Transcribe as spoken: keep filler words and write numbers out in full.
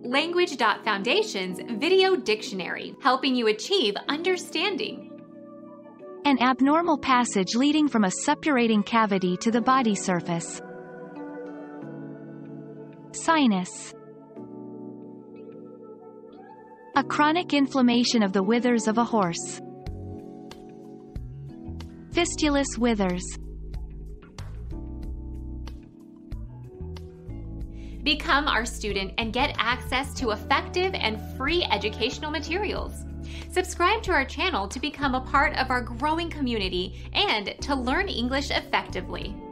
Language Foundation's Video Dictionary, helping you achieve understanding. An abnormal passage leading from a suppurating cavity to the body surface. Sinus. A chronic inflammation of the withers of a horse. Fistulous withers. Become our student and get access to effective and free educational materials. Subscribe to our channel to become a part of our growing community and to learn English effectively.